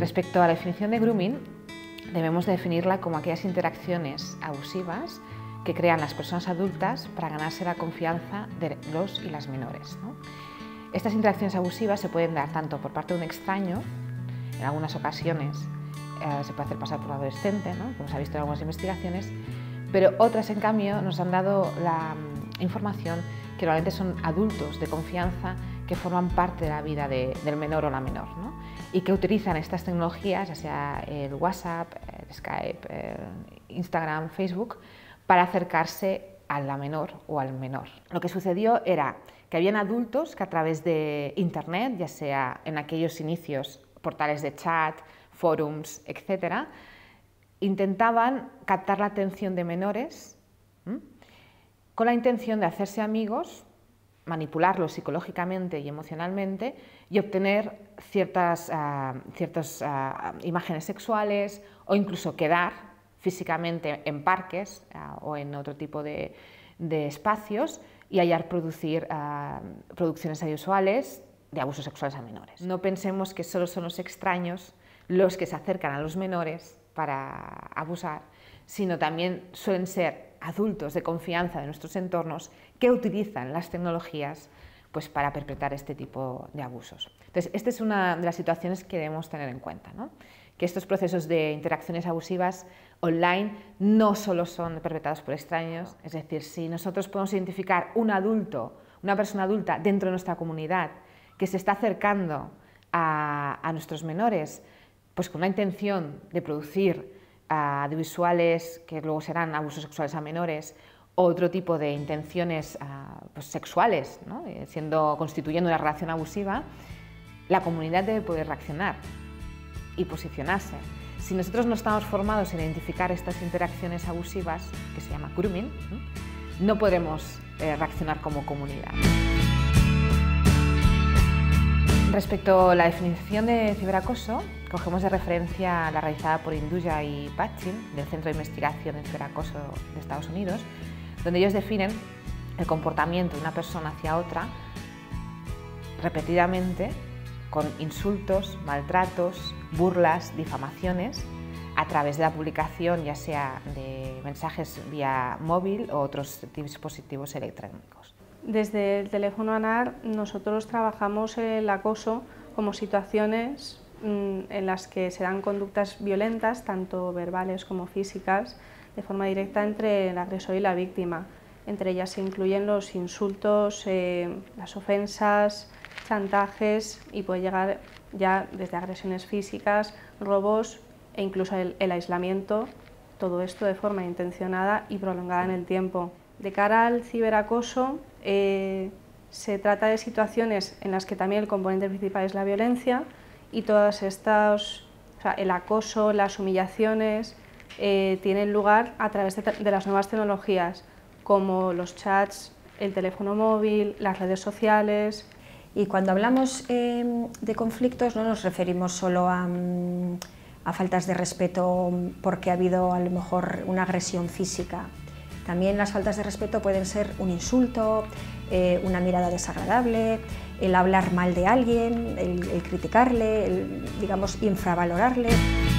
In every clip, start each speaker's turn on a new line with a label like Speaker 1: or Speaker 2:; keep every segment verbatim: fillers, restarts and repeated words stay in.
Speaker 1: Respecto a la definición de grooming, debemos de definirla como aquellas interacciones abusivas que crean las personas adultas para ganarse la confianza de los y las menores, ¿no? Estas interacciones abusivas se pueden dar tanto por parte de un extraño, en algunas ocasiones eh, se puede hacer pasar por un adolescente, ¿no?, como se ha visto en algunas investigaciones, pero otras, en cambio, nos han dado la um, información que normalmente son adultos de confianza que forman parte de la vida de, del menor o la menor, ¿no?, y que utilizan estas tecnologías, ya sea el WhatsApp, el Skype, el Instagram, Facebook, para acercarse a la menor o al menor. Lo que sucedió era que habían adultos que a través de Internet, ya sea en aquellos inicios, portales de chat, forums, etcétera, intentaban captar la atención de menores ¿m? con la intención de hacerse amigos, manipularlos psicológicamente y emocionalmente y obtener ciertas, uh, ciertas uh, imágenes sexuales o incluso quedar físicamente en parques uh, o en otro tipo de, de espacios y hallar producir uh, producciones audiovisuales de abusos sexuales a menores. No pensemos que solo son los extraños los que se acercan a los menores para abusar, sino también suelen ser adultos de confianza de nuestros entornos que utilizan las tecnologías pues, para perpetrar este tipo de abusos. Entonces, esta es una de las situaciones que debemos tener en cuenta, ¿no?, que estos procesos de interacciones abusivas online no solo son perpetrados por extraños, es decir, si nosotros podemos identificar un adulto, una persona adulta dentro de nuestra comunidad que se está acercando a, a nuestros menores, pues con la intención de producir uh, audiovisuales que luego serán abusos sexuales a menores, o otro tipo de intenciones uh, pues sexuales, ¿no?, siendo, constituyendo una relación abusiva, la comunidad debe poder reaccionar y posicionarse. Si nosotros no estamos formados en identificar estas interacciones abusivas, que se llama grooming, no, no podremos eh, reaccionar como comunidad. Respecto a la definición de ciberacoso, cogemos de referencia la realizada por Induja y Patchin, del Centro de Investigación en Ciberacoso de Estados Unidos, donde ellos definen el comportamiento de una persona hacia otra repetidamente con insultos, maltratos, burlas, difamaciones, a través de la publicación ya sea de mensajes vía móvil o otros dispositivos electrónicos.
Speaker 2: Desde el teléfono ANAR nosotros trabajamos el acoso como situaciones mmm, en las que se dan conductas violentas, tanto verbales como físicas, de forma directa entre el agresor y la víctima. Entre ellas se incluyen los insultos, eh, las ofensas, chantajes y puede llegar ya desde agresiones físicas, robos e incluso el, el aislamiento, todo esto de forma intencionada y prolongada en el tiempo. De cara al ciberacoso, eh, se trata de situaciones en las que también el componente principal es la violencia y todas estas, o sea, el acoso, las humillaciones, eh, tienen lugar a través de, de las nuevas tecnologías, como los chats, el teléfono móvil, las redes sociales.
Speaker 3: Y cuando hablamos eh, de conflictos no nos referimos solo a, a faltas de respeto porque ha habido a lo mejor una agresión física. También las faltas de respeto pueden ser un insulto, eh, una mirada desagradable, el hablar mal de alguien, el, el criticarle, el, digamos, infravalorarle.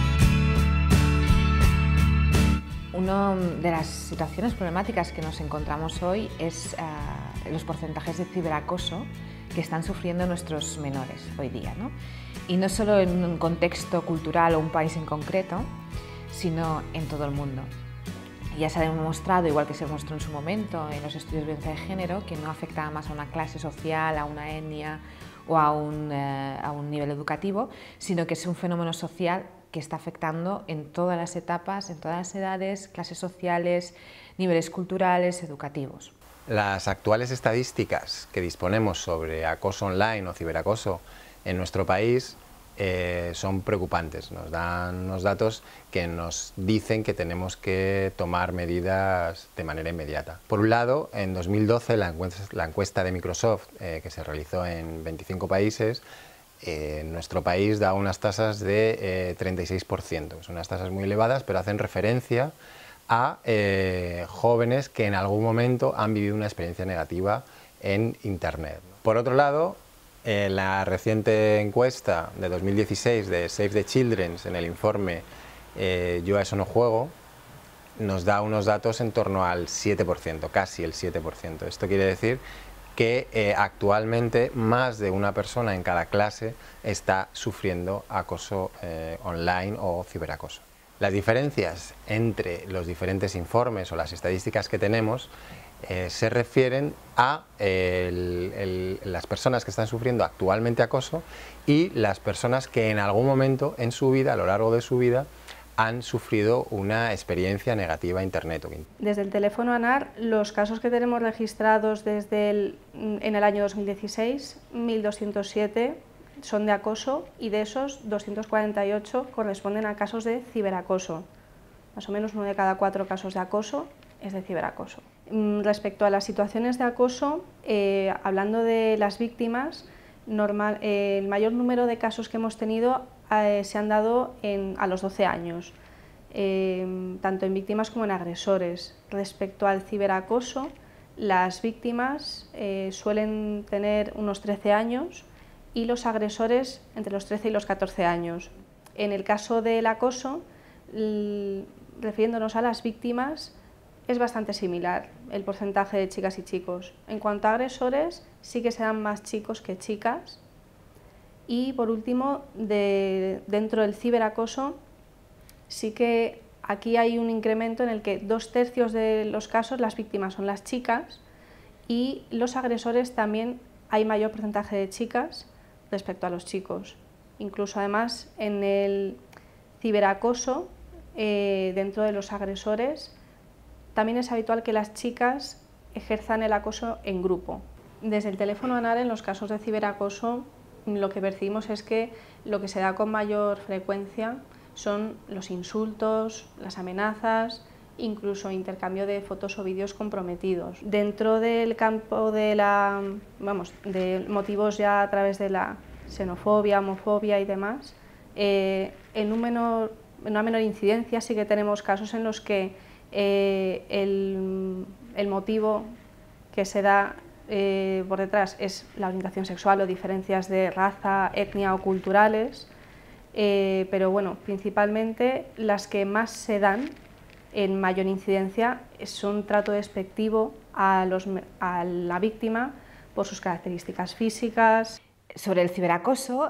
Speaker 1: Una de las situaciones problemáticas que nos encontramos hoy es uh, los porcentajes de ciberacoso que están sufriendo nuestros menores hoy día, ¿no? Y no solo en un contexto cultural o un país en concreto, sino en todo el mundo. Ya se ha demostrado, igual que se demostró en su momento en los estudios de violencia de género, que no afecta más a una clase social, a una etnia o a un, eh, a un nivel educativo, sino que es un fenómeno social que está afectando en todas las etapas, en todas las edades, clases sociales, niveles culturales, educativos.
Speaker 4: Las actuales estadísticas que disponemos sobre acoso online o ciberacoso en nuestro país eh, son preocupantes. Nos dan unos datos que nos dicen que tenemos que tomar medidas de manera inmediata. Por un lado, en dos mil doce la encuesta, la encuesta de Microsoft, eh, que se realizó en veinticinco países, eh, en nuestro país da unas tasas de eh, treinta y seis por ciento. Son unas tasas muy elevadas, pero hacen referencia a eh, jóvenes que en algún momento han vivido una experiencia negativa en Internet. Por otro lado, En la reciente encuesta de dos mil dieciséis de Save the Children, en el informe eh, Yo a eso no juego, nos da unos datos en torno al siete por ciento, casi el siete por ciento. Esto quiere decir que eh, actualmente más de una persona en cada clase está sufriendo acoso eh, online o ciberacoso. Las diferencias entre los diferentes informes o las estadísticas que tenemos eh, se refieren a eh, el, el, las personas que están sufriendo actualmente acoso y las personas que en algún momento en su vida, a lo largo de su vida, han sufrido una experiencia negativa a Internet.
Speaker 2: Desde el teléfono ANAR, los casos que tenemos registrados desde el, en el año dos mil dieciséis, mil doscientos siete son de acoso y de esos doscientos cuarenta y ocho corresponden a casos de ciberacoso. Más o menos uno de cada cuatro casos de acoso es de ciberacoso. Respecto a las situaciones de acoso, eh, hablando de las víctimas, normal, eh, el mayor número de casos que hemos tenido eh, se han dado en, a los doce años, eh, tanto en víctimas como en agresores. Respecto al ciberacoso, las víctimas eh, suelen tener unos trece años y los agresores entre los trece y los catorce años. En el caso del acoso, refiriéndonos a las víctimas, es bastante similar el porcentaje de chicas y chicos. En cuanto a agresores, sí que serán más chicos que chicas. Y por último, de, dentro del ciberacoso, sí que aquí hay un incremento en el que dos tercios de los casos las víctimas son las chicas y los agresores también hay mayor porcentaje de chicas respecto a los chicos. Incluso además en el ciberacoso, eh, dentro de los agresores, también es habitual que las chicas ejerzan el acoso en grupo. Desde el teléfono ANAR, en los casos de ciberacoso, lo que percibimos es que lo que se da con mayor frecuencia son los insultos, las amenazas, incluso intercambio de fotos o vídeos comprometidos. Dentro del campo de la, vamos, de motivos ya a través de la xenofobia, homofobia y demás, eh, en, un menor, en una menor incidencia sí que tenemos casos en los que eh, el, el motivo que se da eh, por detrás es la orientación sexual o diferencias de raza, etnia o culturales, eh, pero bueno, principalmente las que más se dan en mayor incidencia es un trato despectivo a, los, a la víctima por sus características físicas.
Speaker 1: Sobre el ciberacoso,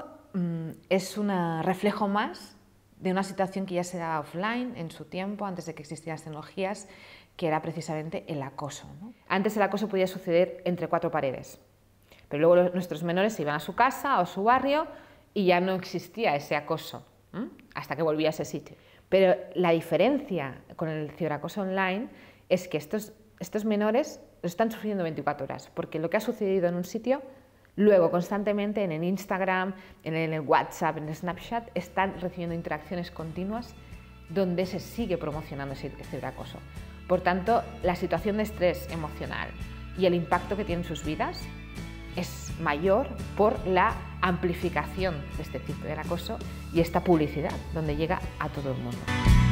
Speaker 1: es un reflejo más de una situación que ya se da offline en su tiempo, antes de que existieran las tecnologías, que era precisamente el acoso, ¿no? Antes el acoso podía suceder entre cuatro paredes, pero luego los, nuestros menores se iban a su casa o a su barrio y ya no existía ese acoso, ¿eh? Hasta que volvía a ese sitio. Pero la diferencia con el ciberacoso online es que estos, estos menores lo están sufriendo veinticuatro horas, porque lo que ha sucedido en un sitio, luego constantemente en el Instagram, en el WhatsApp, en el Snapchat, están recibiendo interacciones continuas donde se sigue promocionando ese ciberacoso. Por tanto, la situación de estrés emocional y el impacto que tiene en sus vidas es mayor por la amplificación de este tipo de acoso y esta publicidad, donde llega a todo el mundo.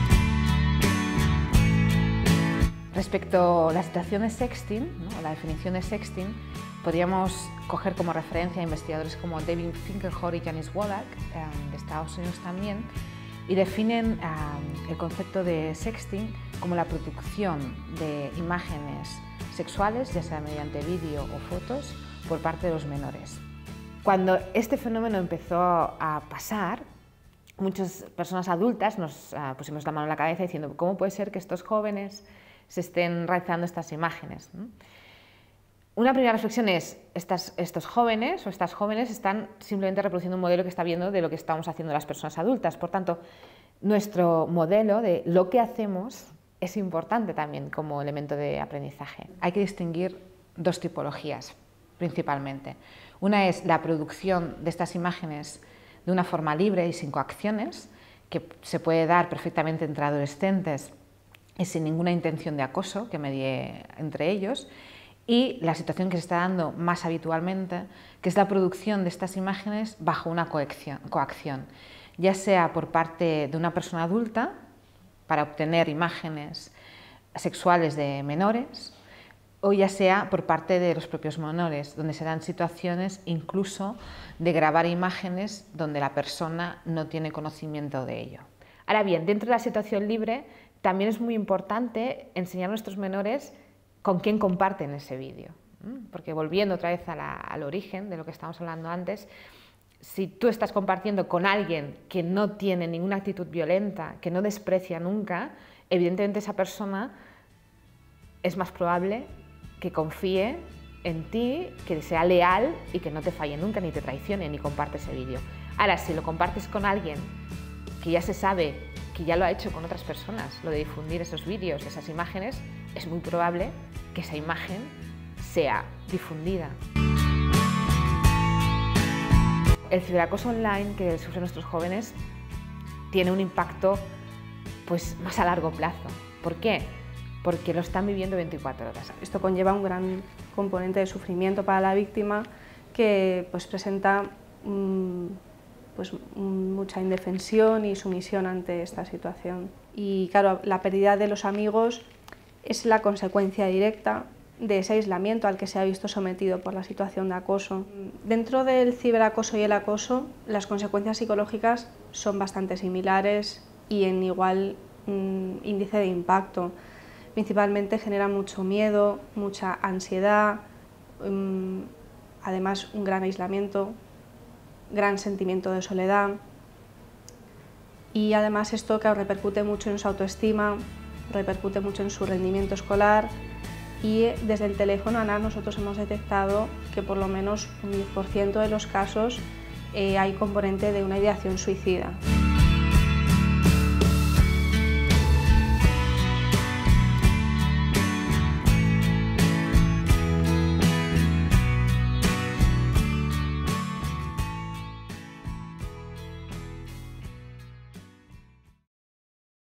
Speaker 1: Respecto a la situación de sexting, ¿no? La definición de sexting, podríamos coger como referencia a investigadores como David Finkelhor y Janice Wallach, eh, de Estados Unidos también, y definen eh, el concepto de sexting como la producción de imágenes sexuales, ya sea mediante vídeo o fotos, por parte de los menores. Cuando este fenómeno empezó a pasar, muchas personas adultas nos uh, pusimos la mano en la cabeza diciendo ¿cómo puede ser que estos jóvenes se estén realizando estas imágenes? ¿no? Una primera reflexión es, estas, estos jóvenes o estas jóvenes están simplemente reproduciendo un modelo que está viendo de lo que estamos haciendo las personas adultas. Por tanto, nuestro modelo de lo que hacemos es importante también como elemento de aprendizaje. Hay que distinguir dos tipologías principalmente. Una es la producción de estas imágenes de una forma libre y sin coacciones, que se puede dar perfectamente entre adolescentes y sin ninguna intención de acoso que medie entre ellos, y la situación que se está dando más habitualmente, que es la producción de estas imágenes bajo una coacción, coacción, ya sea por parte de una persona adulta para obtener imágenes sexuales de menores, o ya sea por parte de los propios menores, donde se dan situaciones incluso de grabar imágenes donde la persona no tiene conocimiento de ello. Ahora bien, dentro de la situación libre también es muy importante enseñar a nuestros menores con quién comparten ese vídeo, porque volviendo otra vez a la, al origen de lo que estábamos hablando antes, si tú estás compartiendo con alguien que no tiene ninguna actitud violenta, que no desprecia nunca, evidentemente esa persona es más probable que confíe en ti, que sea leal y que no te falle nunca, ni te traicione, ni comparte ese vídeo. Ahora, si lo compartes con alguien que ya se sabe que ya lo ha hecho con otras personas, lo de difundir esos vídeos, esas imágenes, es muy probable que esa imagen sea difundida. El ciberacoso online que sufren nuestros jóvenes tiene un impacto pues, más a largo plazo. ¿Por qué? Porque lo están viviendo veinticuatro horas.
Speaker 2: Esto conlleva un gran componente de sufrimiento para la víctima que pues, presenta mmm, pues, mucha indefensión y sumisión ante esta situación. Y claro, la pérdida de los amigos es la consecuencia directa de ese aislamiento al que se ha visto sometido por la situación de acoso. Dentro del ciberacoso y el acoso, las consecuencias psicológicas son bastante similares y en igual mmm, índice de impacto. Principalmente genera mucho miedo, mucha ansiedad, mmm, además un gran aislamiento, gran sentimiento de soledad y además esto que repercute mucho en su autoestima, repercute mucho en su rendimiento escolar y desde el teléfono ANAR nosotros hemos detectado que por lo menos un diez por ciento de los casos eh, hay componente de una ideación suicida.